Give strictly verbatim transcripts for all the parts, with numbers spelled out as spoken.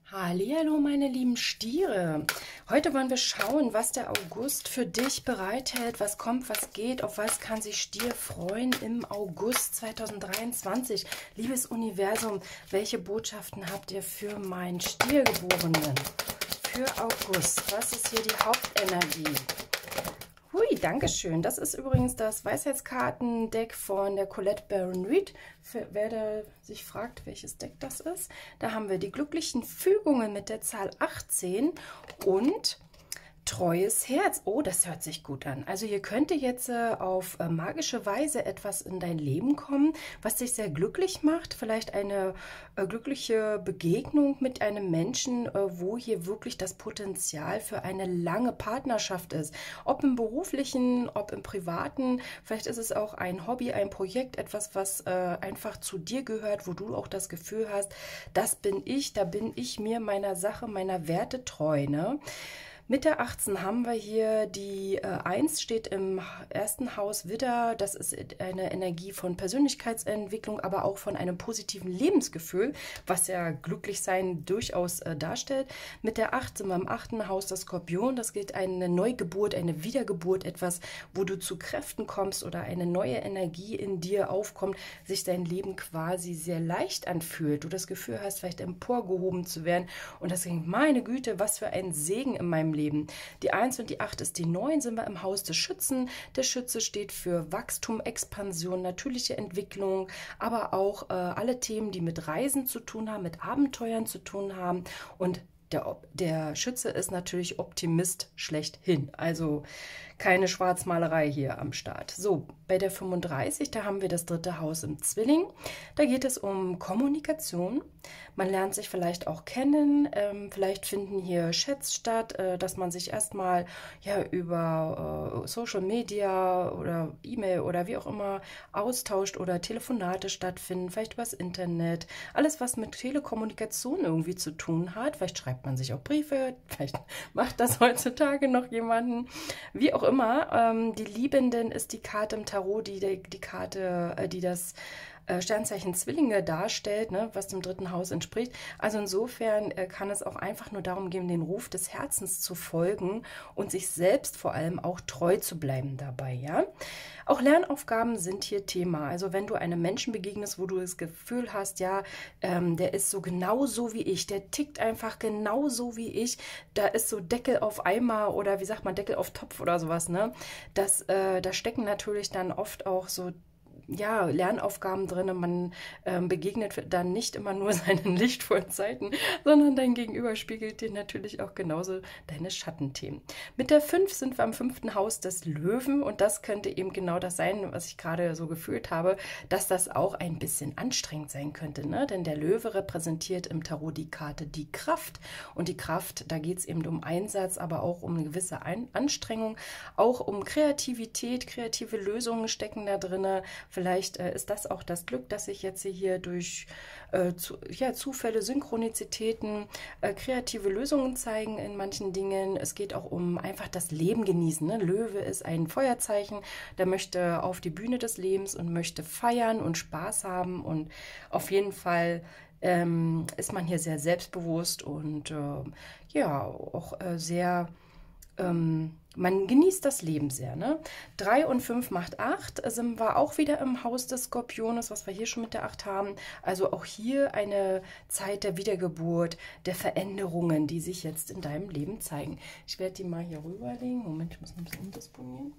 Hallihallo, meine lieben Stiere. Heute wollen wir schauen, was der August für dich bereithält, was kommt, was geht, auf was kann sich Stier freuen im August zweitausenddreiundzwanzig. Liebes Universum, welche Botschaften habt ihr für meinen Stiergeborenen? Für August, was ist hier die Hauptenergie? Hui, Dankeschön. Das ist übrigens das Weisheitskartendeck von der Colette Baron Reid. Für wer der sich fragt, welches Deck das ist. Da haben wir die glücklichen Fügungen mit der Zahl achtzehn und treues Herz. Oh, das hört sich gut an. Also hier könnte jetzt äh, auf äh, magische Weise etwas in dein Leben kommen, was dich sehr glücklich macht. Vielleicht eine äh, glückliche Begegnung mit einem Menschen, äh, wo hier wirklich das Potenzial für eine lange Partnerschaft ist. Ob im beruflichen, ob im privaten. Vielleicht ist es auch ein Hobby, ein Projekt, etwas, was äh, einfach zu dir gehört, wo du auch das Gefühl hast, das bin ich, da bin ich mir meiner Sache, meiner Werte treu, ne? Mit der achtzehn haben wir hier die äh, eins, steht im ersten Haus Widder. Das ist eine Energie von Persönlichkeitsentwicklung, aber auch von einem positiven Lebensgefühl, was ja Glücklichsein durchaus äh, darstellt. Mit der acht sind wir im achten Haus der Skorpion. Das geht eine Neugeburt, eine Wiedergeburt, etwas, wo du zu Kräften kommst oder eine neue Energie in dir aufkommt, sich dein Leben quasi sehr leicht anfühlt. Du das Gefühl hast, vielleicht emporgehoben zu werden. Und deswegen, meine Güte, was für ein Segen in meinem Leben. Leben. Die eins und die acht ist die neun, sind wir im Haus des Schützen. Der Schütze steht für Wachstum, Expansion, natürliche Entwicklung, aber auch äh, alle Themen, die mit Reisen zu tun haben, mit Abenteuern zu tun haben. Und der, der Schütze ist natürlich Optimist schlechthin. Also keine Schwarzmalerei hier am Start. So, bei der fünfunddreißig, da haben wir das dritte Haus im Zwilling. Da geht es um Kommunikation. Man lernt sich vielleicht auch kennen. Ähm, vielleicht finden hier Chats statt, äh, dass man sich erstmal ja, über äh, Social Media oder E-Mail oder wie auch immer austauscht oder Telefonate stattfinden. Vielleicht übers Internet. Alles, was mit Telekommunikation irgendwie zu tun hat. Vielleicht schreibt man sich auch Briefe. Vielleicht macht das heutzutage noch jemanden. Wie auch immer, ähm, die Liebenden ist die Karte im Tarot, die die, die Karte, äh, die das äh, Sternzeichen Zwillinge darstellt, ne, was dem dritten Haus entspricht. Also insofern äh, kann es auch einfach nur darum gehen, den Ruf des Herzens zu folgen und sich selbst vor allem auch treu zu bleiben dabei, ja. Auch Lernaufgaben sind hier Thema. Also wenn du einem Menschen begegnest, wo du das Gefühl hast, ja, ähm, der ist so genauso wie ich, der tickt einfach genauso wie ich, da ist so Deckel auf Eimer oder wie sagt man, Deckel auf Topf oder sowas, ne? Das, äh, da stecken natürlich dann oft auch so ja, Lernaufgaben drin. Man ähm, begegnet dann nicht immer nur seinen lichtvollen Seiten, sondern dein Gegenüber spiegelt dir natürlich auch genauso deine Schattenthemen. Mit der fünf sind wir am fünften Haus des Löwen und das könnte eben genau das sein, was ich gerade so gefühlt habe, dass das auch ein bisschen anstrengend sein könnte, ne? Denn der Löwe repräsentiert im Tarot die Karte die Kraft und die Kraft, da geht es eben um Einsatz, aber auch um eine gewisse ein Anstrengung, auch um Kreativität, kreative Lösungen stecken da drin. Vielleicht äh, ist das auch das Glück, dass ich jetzt hier durch äh, zu, ja, Zufälle, Synchronizitäten, äh, kreative Lösungen zeigen in manchen Dingen. Es geht auch um einfach das Leben genießen, ne? Löwe ist ein Feuerzeichen, der möchte auf die Bühne des Lebens und möchte feiern und Spaß haben. Und auf jeden Fall ähm, ist man hier sehr selbstbewusst und äh, ja, auch äh, sehr... Ähm, man genießt das Leben sehr, ne? drei und fünf macht acht, sind wir auch wieder im Haus des Skorpiones, was wir hier schon mit der acht haben. Also auch hier eine Zeit der Wiedergeburt, der Veränderungen, die sich jetzt in deinem Leben zeigen. Ich werde die mal hier rüberlegen. Moment, ich muss noch ein bisschen umdisponieren.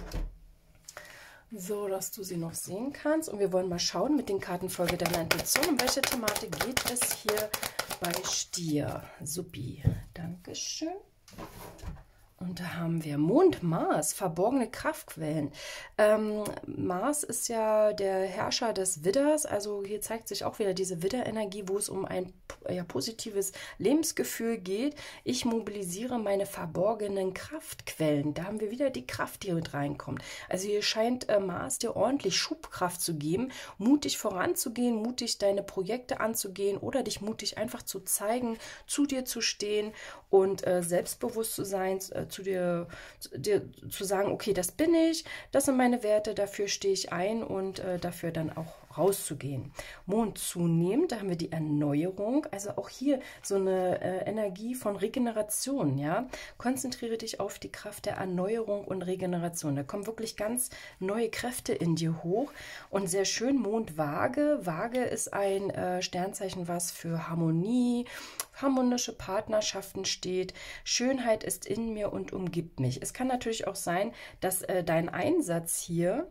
So, dass du sie noch sehen kannst. Und wir wollen mal schauen mit den Kartenfolge deiner Intuition, um welche Thematik geht es hier bei Stier. Supi, Dankeschön. Und da haben wir Mond, Mars, verborgene Kraftquellen. Ähm, Mars ist ja der Herrscher des Widders, also hier zeigt sich auch wieder diese Widderenergie, wo es um ein ja, positives Lebensgefühl geht. Ich mobilisiere meine verborgenen Kraftquellen. Da haben wir wieder die Kraft, die mit reinkommt. Also hier scheint äh, Mars dir ordentlich Schubkraft zu geben, mutig voranzugehen, mutig deine Projekte anzugehen oder dich mutig einfach zu zeigen, zu dir zu stehen und äh, selbstbewusst zu sein, äh, zu dir, zu dir zu sagen, okay, das bin ich, das sind meine Werte, dafür stehe ich ein und äh, dafür dann auch rauszugehen. Mond zunehmend, da haben wir die Erneuerung, also auch hier so eine äh, Energie von Regeneration, ja. Konzentriere dich auf die Kraft der Erneuerung und Regeneration. Da kommen wirklich ganz neue Kräfte in dir hoch und sehr schön Mond Waage. Waage ist ein äh, Sternzeichen, was für Harmonie, harmonische Partnerschaften steht. Schönheit ist in mir und umgibt mich. Es kann natürlich auch sein, dass äh, dein Einsatz hier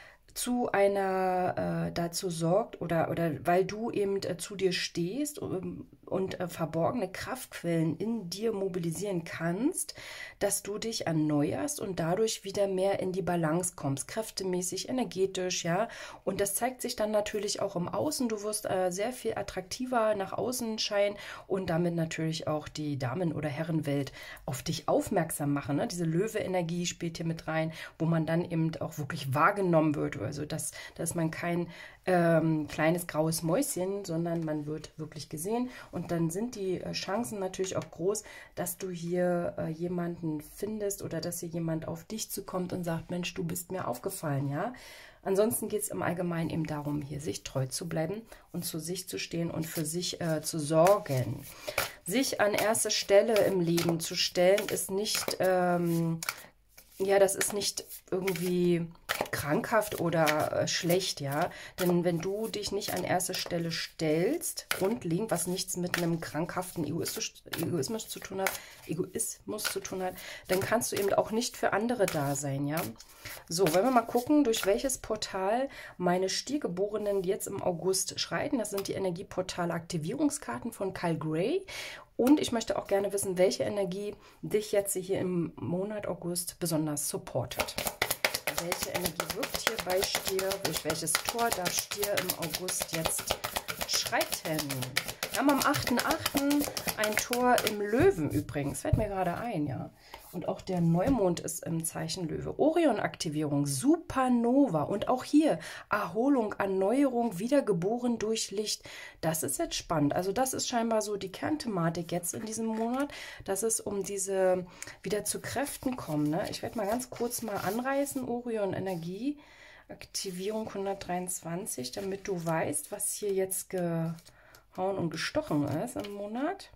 zu einer, äh, dazu sorgt oder, oder weil du eben äh, zu dir stehst um, und äh, verborgene Kraftquellen in dir mobilisieren kannst, dass du dich erneuerst und dadurch wieder mehr in die Balance kommst, kräftemäßig, energetisch, ja. Und das zeigt sich dann natürlich auch im Außen. Du wirst äh, sehr viel attraktiver nach außen scheinen und damit natürlich auch die Damen- oder Herrenwelt auf dich aufmerksam machen. Ne? Diese Löwe-Energie spielt hier mit rein, wo man dann eben auch wirklich wahrgenommen wird. Also dass, dass man kein ähm, kleines graues Mäuschen, sondern man wird wirklich gesehen. Und dann sind die äh, Chancen natürlich auch groß, dass du hier äh, jemanden findest oder dass hier jemand auf dich zukommt und sagt, Mensch, du bist mir aufgefallen, ja. Ansonsten geht es im Allgemeinen eben darum, hier sich treu zu bleiben und zu sich zu stehen und für sich äh, zu sorgen. Sich an erste Stelle im Leben zu stellen, ist nicht, ähm, ja, das ist nicht irgendwie krankhaft oder äh, schlecht, ja. Denn wenn du dich nicht an erste Stelle stellst, grundlegend, was nichts mit einem krankhaften Egoismus, Egoismus zu tun hat, Egoismus zu tun hat, dann kannst du eben auch nicht für andere da sein, ja. So, wollen wir mal gucken, durch welches Portal meine Stiergeborenen jetzt im August schreiten. Das sind die Energieportal-Aktivierungskarten von Kyle Gray. Und ich möchte auch gerne wissen, welche Energie dich jetzt hier im Monat August besonders supportet. Welche Energie wirkt hier bei Stier? Durch welches Tor darf Stier im August jetzt schreiten? Wir haben am achten achten ein Tor im Löwen übrigens. Fällt mir gerade ein, ja. Und auch der Neumond ist im Zeichen Löwe. Orion-Aktivierung, Supernova und auch hier Erholung, Erneuerung, wiedergeboren durch Licht. Das ist jetzt spannend. Also das ist scheinbar so die Kernthematik jetzt in diesem Monat, dass es um diese wieder zu Kräften kommen. Ne? Ich werde mal ganz kurz mal anreißen, Orion-Energie, Aktivierung hundertdreiundzwanzig, damit du weißt, was hier jetzt gehauen und gestochen ist im Monat.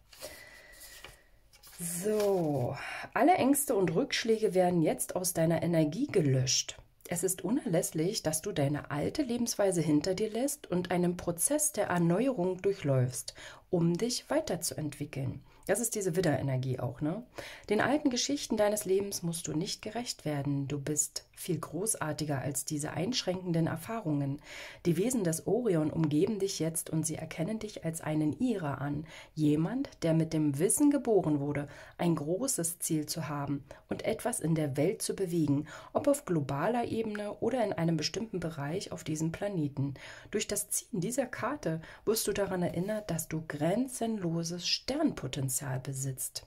So, alle Ängste und Rückschläge werden jetzt aus deiner Energie gelöscht. Es ist unerlässlich, dass du deine alte Lebensweise hinter dir lässt und einen Prozess der Erneuerung durchläufst, um dich weiterzuentwickeln. Das ist diese Widderenergie auch, ne? Den alten Geschichten deines Lebens musst du nicht gerecht werden. Du bist viel großartiger als diese einschränkenden Erfahrungen. Die Wesen des Orion umgeben dich jetzt und sie erkennen dich als einen ihrer an. Jemand, der mit dem Wissen geboren wurde, ein großes Ziel zu haben und etwas in der Welt zu bewegen, ob auf globaler Ebene oder in einem bestimmten Bereich auf diesem Planeten. Durch das Ziehen dieser Karte wirst du daran erinnert, dass du grenzenloses Sternpotenzial besitzt.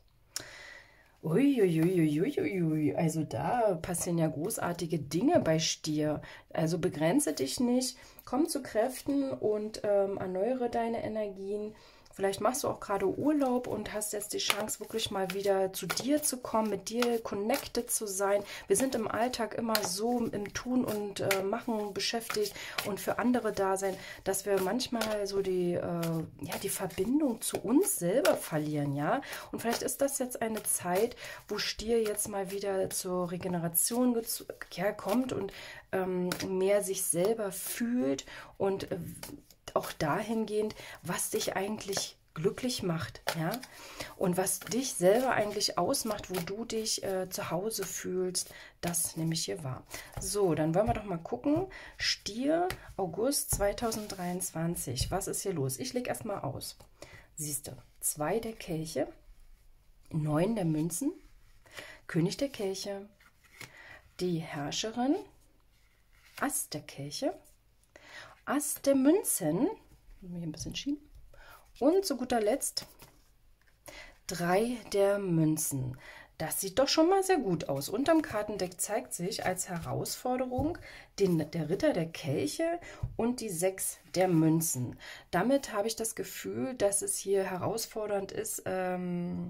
Uiuiuiuiui, also da passieren ja großartige Dinge bei Stier. Also begrenze dich nicht, komm zu Kräften und ähm, erneuere deine Energien. Vielleicht machst du auch gerade Urlaub und hast jetzt die Chance, wirklich mal wieder zu dir zu kommen, mit dir connected zu sein. Wir sind im Alltag immer so im Tun und äh, Machen beschäftigt und für andere da sein, dass wir manchmal so die, äh, ja, die Verbindung zu uns selber verlieren, ja. Und vielleicht ist das jetzt eine Zeit, wo Stier jetzt mal wieder zur Regeneration ja, kommt und ähm, mehr sich selber fühlt und äh, auch dahingehend, was dich eigentlich glücklich macht, ja, und was dich selber eigentlich ausmacht, wo du dich äh, zu Hause fühlst, das nehme ich hier wahr. So, dann wollen wir doch mal gucken. Stier, August zweitausenddreiundzwanzig. Was ist hier los? Ich lege erstmal aus. Siehst du, zwei der Kelche, neun der Münzen, König der Kelche, die Herrscherin, Ass der Kelche, Ass der Münzen, hier ein bisschen schieben, und zu guter Letzt drei der Münzen. Das sieht doch schon mal sehr gut aus. Unterm Kartendeck zeigt sich als Herausforderung den, der Ritter der Kelche und die sechs der Münzen. Damit habe ich das Gefühl, dass es hier herausfordernd ist, ähm,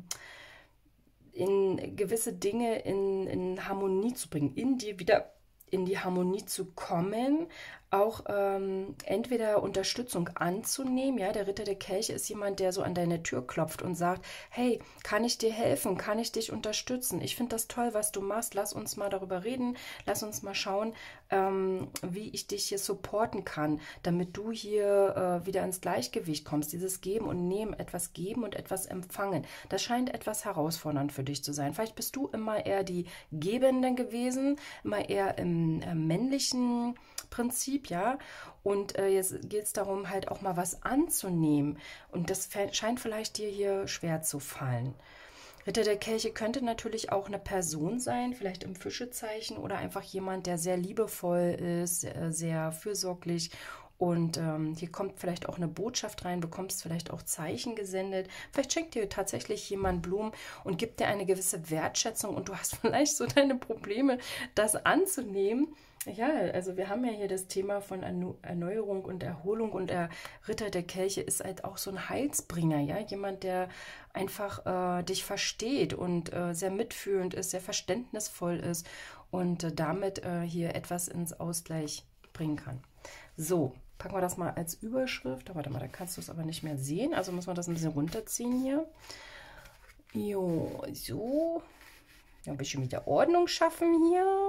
in gewisse Dinge in, in Harmonie zu bringen, in dir wieder in die Harmonie zu kommen, auch ähm, entweder Unterstützung anzunehmen. Ja, der Ritter der Kelche ist jemand, der so an deine Tür klopft und sagt, hey, kann ich dir helfen? Kann ich dich unterstützen? Ich finde das toll, was du machst. Lass uns mal darüber reden. Lass uns mal schauen, ähm, wie ich dich hier supporten kann, damit du hier äh, wieder ins Gleichgewicht kommst. Dieses Geben und Nehmen, etwas geben und etwas empfangen. Das scheint etwas herausfordernd für dich zu sein. Vielleicht bist du immer eher die Gebende gewesen, immer eher im äh, männlichen Prinzip, ja. Und äh, jetzt geht es darum, halt auch mal was anzunehmen. Und das scheint vielleicht dir hier schwer zu fallen. Ritter der Kelche könnte natürlich auch eine Person sein, vielleicht im Fischezeichen oder einfach jemand, der sehr liebevoll ist, sehr, sehr fürsorglich. Und ähm, hier kommt vielleicht auch eine Botschaft rein, bekommst vielleicht auch Zeichen gesendet. Vielleicht schenkt dir tatsächlich jemand Blumen und gibt dir eine gewisse Wertschätzung und du hast vielleicht so deine Probleme, das anzunehmen. Ja, also wir haben ja hier das Thema von Erneuerung und Erholung und der Ritter der Kelche ist halt auch so ein Heilsbringer, ja, jemand, der einfach äh, dich versteht und äh, sehr mitfühlend ist, sehr verständnisvoll ist und äh, damit äh, hier etwas ins Ausgleich bringen kann. So, packen wir das mal als Überschrift. Oh, warte mal, da kannst du es aber nicht mehr sehen, also muss man das ein bisschen runterziehen hier. Jo, so, ja, ein bisschen wieder Ordnung schaffen hier.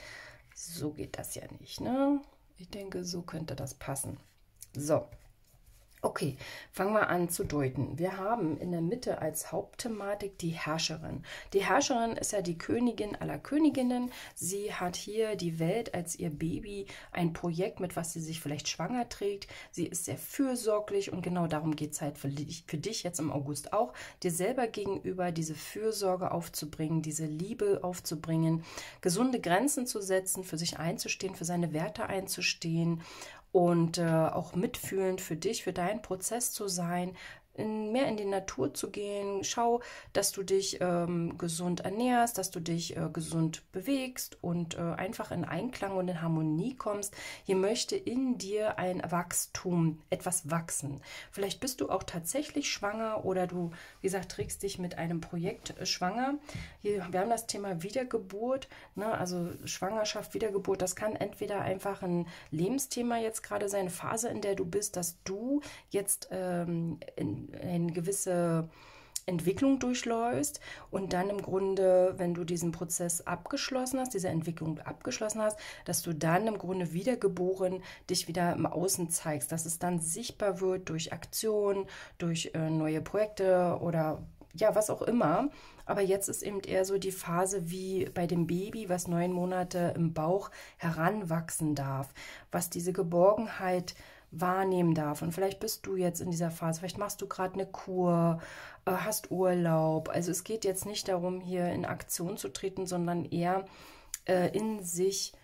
So geht das ja nicht, ne? Ich denke, so könnte das passen. So, okay, fangen wir an zu deuten. Wir haben in der Mitte als Hauptthematik die Herrscherin. Die Herrscherin ist ja die Königin aller Königinnen. Sie hat hier die Welt als ihr Baby, ein Projekt, mit was sie sich vielleicht schwanger trägt. Sie ist sehr fürsorglich und genau darum geht es halt für dich, für dich jetzt im August auch, dir selber gegenüber diese Fürsorge aufzubringen, diese Liebe aufzubringen, gesunde Grenzen zu setzen, für sich einzustehen, für seine Werte einzustehen. Und äh, auch mitfühlend für dich, für deinen Prozess zu sein, in, mehr in die Natur zu gehen. Schau, dass du dich ähm, gesund ernährst, dass du dich äh, gesund bewegst und äh, einfach in Einklang und in Harmonie kommst. Hier möchte in dir ein Wachstum, etwas wachsen. Vielleicht bist du auch tatsächlich schwanger oder du, wie gesagt, trägst dich mit einem Projekt äh, schwanger. Hier, wir haben das Thema Wiedergeburt, ne? Also Schwangerschaft, Wiedergeburt, das kann entweder einfach ein Lebensthema jetzt gerade sein, eine Phase, in der du bist, dass du jetzt ähm, in eine gewisse Entwicklung durchläufst und dann im Grunde, wenn du diesen Prozess abgeschlossen hast, diese Entwicklung abgeschlossen hast, dass du dann im Grunde wiedergeboren dich wieder im Außen zeigst, dass es dann sichtbar wird durch Aktion, durch äh, neue Projekte oder ja, was auch immer. Aber jetzt ist eben eher so die Phase wie bei dem Baby, was neun Monate im Bauch heranwachsen darf, was diese Geborgenheit wahrnehmen darf. Und vielleicht bist du jetzt in dieser Phase, vielleicht machst du gerade eine Kur, äh, hast Urlaub. Also es geht jetzt nicht darum, hier in Aktion zu treten, sondern eher äh, in sich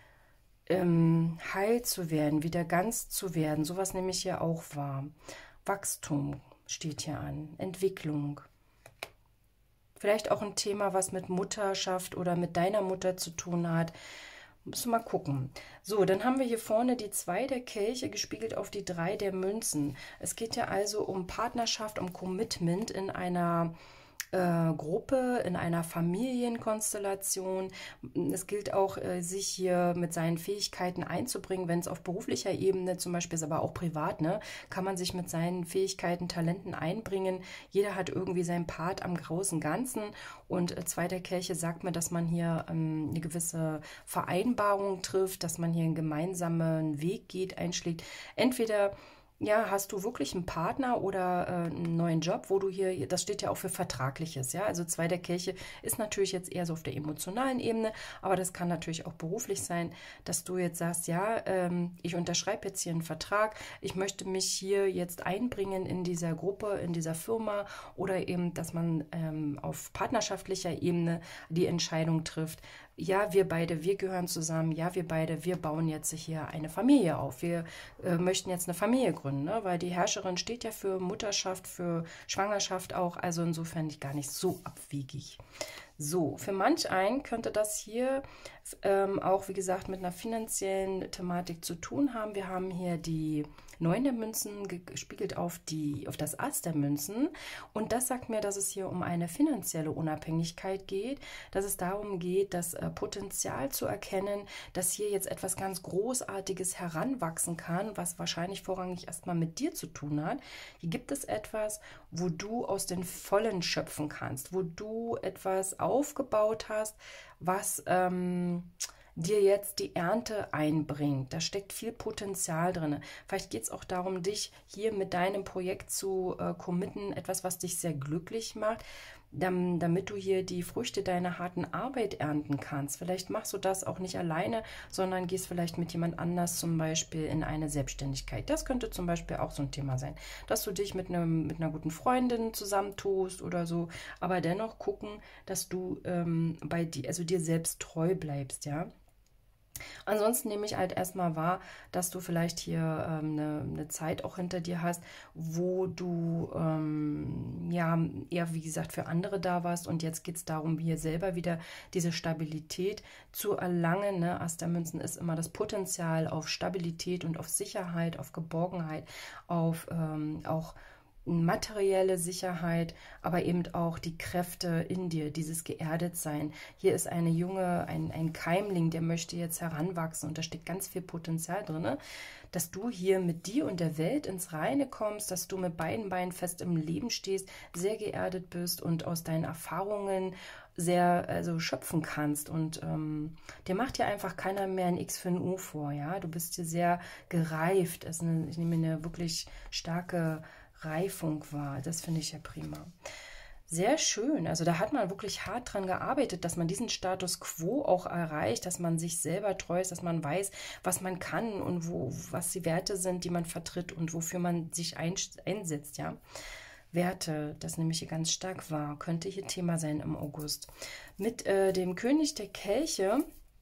ähm, heil zu werden, wieder ganz zu werden. Sowas nehme ich hier auch wahr. Wachstum steht hier an, Entwicklung. Vielleicht auch ein Thema, was mit Mutterschaft oder mit deiner Mutter zu tun hat. Müssen wir mal gucken. So, dann haben wir hier vorne die zwei der Kelche gespiegelt auf die drei der Münzen. Es geht ja also um Partnerschaft, um Commitment in einer äh, Gruppe, in einer Familienkonstellation. Es gilt auch, äh, sich hier mit seinen Fähigkeiten einzubringen, wenn es auf beruflicher Ebene zum Beispiel ist, aber auch privat, ne, kann man sich mit seinen Fähigkeiten, Talenten einbringen. Jeder hat irgendwie seinen Part am großen Ganzen und äh, zwei der Kelche sagt mir, dass man hier ähm, eine gewisse Vereinbarung trifft, dass man hier einen gemeinsamen Weg geht, einschlägt. Entweder ja, hast du wirklich einen Partner oder äh, einen neuen Job, wo du hier, das steht ja auch für Vertragliches, ja, also zwei der Kelche ist natürlich jetzt eher so auf der emotionalen Ebene, aber das kann natürlich auch beruflich sein, dass du jetzt sagst, ja, ähm, ich unterschreibe jetzt hier einen Vertrag, ich möchte mich hier jetzt einbringen in dieser Gruppe, in dieser Firma oder eben, dass man ähm, auf partnerschaftlicher Ebene die Entscheidung trifft, ja, wir beide, wir gehören zusammen, ja, wir beide, wir bauen jetzt hier eine Familie auf. Wir äh, möchten jetzt eine Familie gründen, ne? Weil die Herrscherin steht ja für Mutterschaft, für Schwangerschaft auch, also insofern nicht gar nicht so abwegig. So, für manch einen könnte das hier ähm, auch, wie gesagt, mit einer finanziellen Thematik zu tun haben. Wir haben hier die Neun der Münzen gespiegelt auf, die, auf das Ass der Münzen. Und das sagt mir, dass es hier um eine finanzielle Unabhängigkeit geht, dass es darum geht, das äh, Potenzial zu erkennen, dass hier jetzt etwas ganz Großartiges heranwachsen kann, was wahrscheinlich vorrangig erstmal mit dir zu tun hat. Hier gibt es etwas, wo du aus den Vollen schöpfen kannst, wo du etwas aufgebaut hast, was ähm, dir jetzt die Ernte einbringt. Da steckt viel Potenzial drin. Vielleicht geht es auch darum, dich hier mit deinem Projekt zu äh, committen, etwas, was dich sehr glücklich macht, damit du hier die Früchte deiner harten Arbeit ernten kannst. Vielleicht machst du das auch nicht alleine, sondern gehst vielleicht mit jemand anders zum Beispiel in eine Selbstständigkeit. Das könnte zum Beispiel auch so ein Thema sein, dass du dich mit, einem, mit einer guten Freundin zusammentust oder so, aber dennoch gucken, dass du ähm, bei dir, also dir selbst treu bleibst, ja. Ansonsten nehme ich halt erstmal wahr, dass du vielleicht hier ähm, eine, eine Zeit auch hinter dir hast, wo du ähm, ja eher, wie gesagt, für andere da warst und jetzt geht es darum, hier selber wieder diese Stabilität zu erlangen. Ne? Ass der Münzen ist immer das Potenzial auf Stabilität und auf Sicherheit, auf Geborgenheit, auf ähm, auch materielle Sicherheit, aber eben auch die Kräfte in dir, dieses Geerdetsein. Hier ist eine junge, ein, ein Keimling, der möchte jetzt heranwachsen und da steckt ganz viel Potenzial drin, dass du hier mit dir und der Welt ins Reine kommst, dass du mit beiden Beinen fest im Leben stehst, sehr geerdet bist und aus deinen Erfahrungen sehr also schöpfen kannst und ähm, dir macht ja einfach keiner mehr ein X für ein U vor, ja, du bist hier sehr gereift, das ist eine, ich nehme eine wirklich starke Reifung war. Das finde ich ja prima. Sehr schön. Also da hat man wirklich hart dran gearbeitet, dass man diesen Status quo auch erreicht, dass man sich selber treu ist, dass man weiß, was man kann und wo, was die Werte sind, die man vertritt und wofür man sich einsetzt, ja. Werte, das nehme ich hier ganz stark wahr, könnte hier Thema sein im August. Mit äh, dem König der Kelche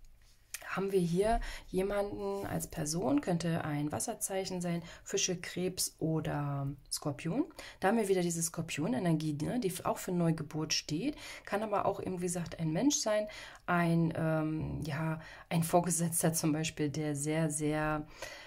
haben wir hier jemanden als Person, könnte ein Wasserzeichen sein, Fische, Krebs oder Skorpion. Da haben wir wieder diese Skorpionenergie, ne, die auch für Neugeburt steht, kann aber auch eben, wie gesagt, ein Mensch sein, ein, ähm, ja, ein Vorgesetzter zum Beispiel, der sehr, sehr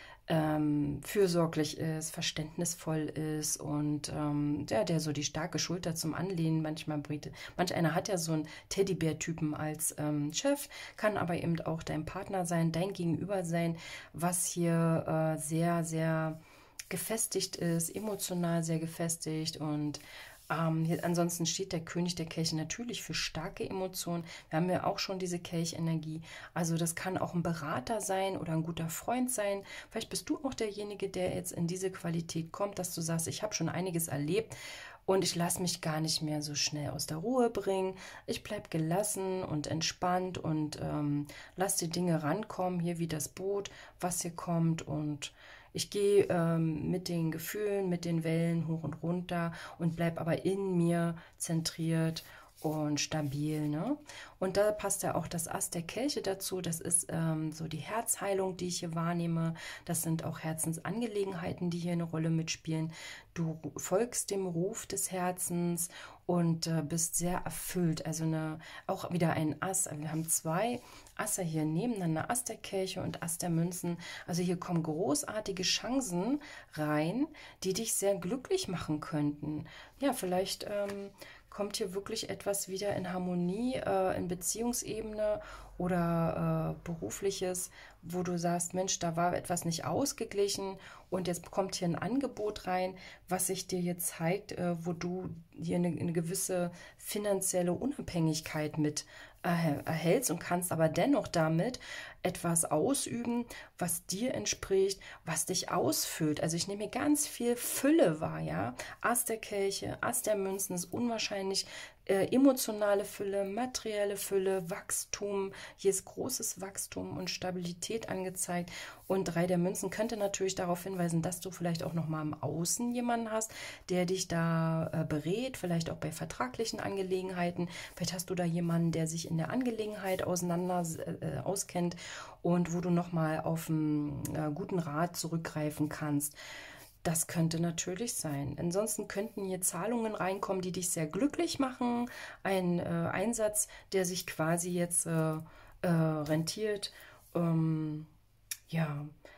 ähm, fürsorglich ist, verständnisvoll ist und ähm, ja, der so die starke Schulter zum Anlehnen manchmal bringt. Manch einer hat ja so einen Teddybär-Typen als ähm, Chef, kann aber eben auch dein Partner sein, dein Gegenüber sein, was hier äh, sehr, sehr gefestigt ist, emotional sehr gefestigt und Ähm, hier, ansonsten steht der König der Kelche natürlich für starke Emotionen. Wir haben ja auch schon diese Kelchenergie. Also das kann auch ein Berater sein oder ein guter Freund sein. Vielleicht bist du auch derjenige, der jetzt in diese Qualität kommt, dass du sagst, ich habe schon einiges erlebt und ich lasse mich gar nicht mehr so schnell aus der Ruhe bringen. Ich bleibe gelassen und entspannt und ähm, lass die Dinge rankommen, hier wie das Boot, was hier kommt und ich gehe ähm, mit den Gefühlen, mit den Wellen hoch und runter und bleibe aber in mir zentriert und stabil. Ne? Und da passt ja auch das Ass der Kelche dazu. Das ist ähm, so die Herzheilung, die ich hier wahrnehme. Das sind auch Herzensangelegenheiten, die hier eine Rolle mitspielen. Du folgst dem Ruf des Herzens und äh, bist sehr erfüllt. Also eine, auch wieder ein Ass. Wir haben zwei Asse hier nebeneinander, Ass der Kelche und Ass der Münzen. Also hier kommen großartige Chancen rein, die dich sehr glücklich machen könnten. Ja, vielleicht ähm, kommt hier wirklich etwas wieder in Harmonie, äh, in Beziehungsebene oder äh, berufliches, wo du sagst, Mensch, da war etwas nicht ausgeglichen und jetzt kommt hier ein Angebot rein, was sich dir jetzt zeigt, äh, wo du hier eine, eine gewisse finanzielle Unabhängigkeit mit äh, erhältst und kannst aber dennoch damit etwas ausüben, was dir entspricht, was dich ausfüllt. Also ich nehme hier ganz viel Fülle wahr, ja. Ass der Kelche, Ass der Münzen ist unwahrscheinlich äh, emotionale Fülle, materielle Fülle, Wachstum. Hier ist großes Wachstum und Stabilität angezeigt. Und Drei der Münzen könnte natürlich darauf hinweisen, dass du vielleicht auch noch mal im Außen jemanden hast, der dich da äh, berät, vielleicht auch bei vertraglichen Angelegenheiten. Vielleicht hast du da jemanden, der sich in der Angelegenheit auseinander äh, auskennt und wo du noch mal auf einen äh, guten Rat zurückgreifen kannst. Das könnte natürlich sein. Ansonsten könnten hier Zahlungen reinkommen, die dich sehr glücklich machen. Ein äh, Einsatz, der sich quasi jetzt äh, äh, rentiert. Ähm, ja,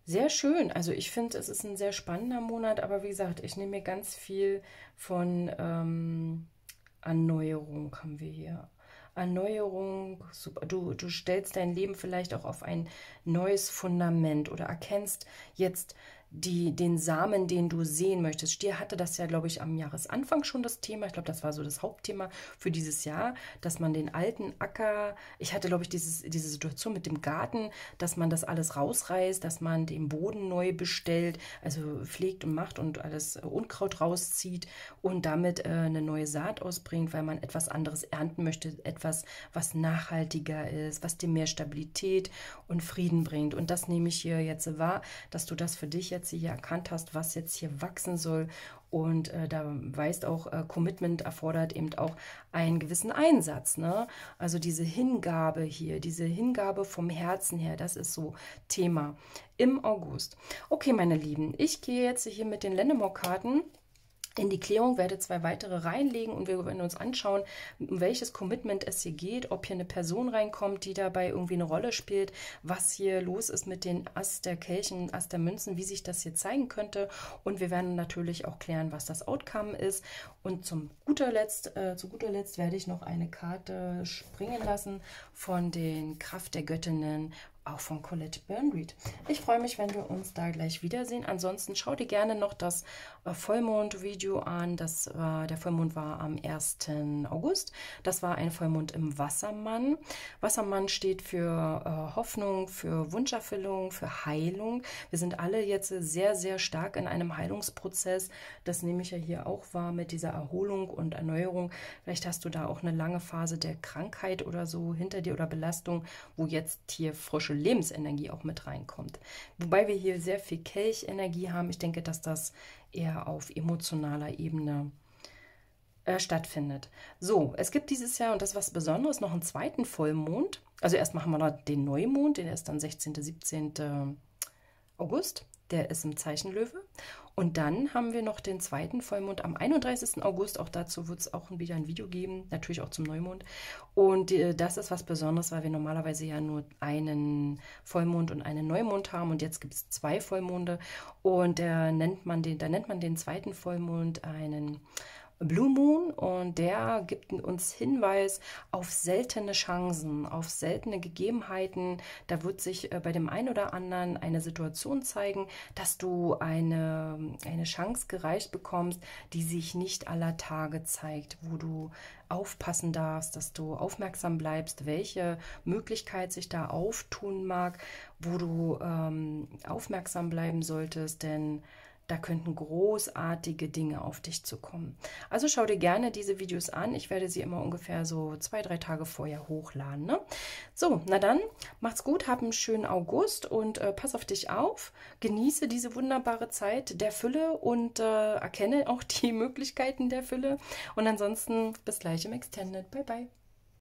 Sehr schön. Also ich finde, es ist ein sehr spannender Monat, aber wie gesagt, ich nehme mir ganz viel von ähm, Erneuerung haben wir hier. Erneuerung, super. Du, du stellst dein Leben vielleicht auch auf ein neues Fundament oder erkennst jetzt die, den Samen, den du sehen möchtest. Stier hatte das ja, glaube ich, am Jahresanfang schon das Thema. Ich glaube, das war so das Hauptthema für dieses Jahr, dass man den alten Acker, ich hatte, glaube ich, dieses, diese Situation mit dem Garten, dass man das alles rausreißt, dass man den Boden neu bestellt, also pflegt und macht und alles Unkraut rauszieht und damit äh, eine neue Saat ausbringt, weil man etwas anderes ernten möchte, etwas, was nachhaltiger ist, was dir mehr Stabilität und Frieden bringt. Und das nehme ich hier jetzt wahr, dass du das für dich jetzt hier erkannt hast, was jetzt hier wachsen soll. Und äh, da weißt auch, äh, Commitment erfordert eben auch einen gewissen Einsatz. Ne? Also diese Hingabe hier, diese Hingabe vom Herzen her, das ist so Thema im August. Okay, meine Lieben, ich gehe jetzt hier mit den Lennemore-Karten in die Klärung, werde zwei weitere reinlegen und wir werden uns anschauen, um welches Commitment es hier geht, ob hier eine Person reinkommt, die dabei irgendwie eine Rolle spielt, was hier los ist mit den Ass der Kelchen, Ass der Münzen, wie sich das hier zeigen könnte. Und wir werden natürlich auch klären, was das Outcome ist. Und zum guter Letzt, äh, zu guter Letzt werde ich noch eine Karte springen lassen von den Kraft der Göttinnen, auch von Colette Burnreed. Ich freue mich, wenn wir uns da gleich wiedersehen. Ansonsten schau dir gerne noch das äh, Vollmond-Video an. Das, äh, der Vollmond war am ersten August. Das war ein Vollmond im Wassermann. Wassermann steht für äh, Hoffnung, für Wunscherfüllung, für Heilung. Wir sind alle jetzt sehr, sehr stark in einem Heilungsprozess. Das nehme ich ja hier auch wahr mit dieser Erholung und Erneuerung. Vielleicht hast du da auch eine lange Phase der Krankheit oder so hinter dir oder Belastung, wo jetzt hier frische Lebensenergie auch mit reinkommt. Wobei wir hier sehr viel Kelchenergie haben. Ich denke, dass das eher auf emotionaler Ebene äh, stattfindet. So, es gibt dieses Jahr, und das ist was Besonderes, noch einen zweiten Vollmond. Also erst machen wir noch den Neumond, der ist dann sechzehnten, siebzehnten August. Der ist im Zeichen Löwe. Und dann haben wir noch den zweiten Vollmond am einunddreißigsten August. Auch dazu wird es auch wieder ein Video geben, natürlich auch zum Neumond. Und äh, das ist was Besonderes, weil wir normalerweise ja nur einen Vollmond und einen Neumond haben. Und jetzt gibt es zwei Vollmonde. Und der nennt man den, da nennt man den zweiten Vollmond einen Blue Moon, und der gibt uns Hinweis auf seltene Chancen, auf seltene Gegebenheiten. Da wird sich äh, bei dem einen oder anderen eine Situation zeigen, dass du eine, eine Chance gereicht bekommst, die sich nicht aller Tage zeigt, wo du aufpassen darfst, dass du aufmerksam bleibst, welche Möglichkeit sich da auftun mag, wo du ähm, aufmerksam bleiben solltest, denn da könnten großartige Dinge auf dich zukommen. Also schau dir gerne diese Videos an. Ich werde sie immer ungefähr so zwei, drei Tage vorher hochladen. Ne? So, na dann, macht's gut, hab einen schönen August und äh, pass auf dich auf. Genieße diese wunderbare Zeit der Fülle und äh, erkenne auch die Möglichkeiten der Fülle. Und ansonsten bis gleich im Extended. Bye, bye.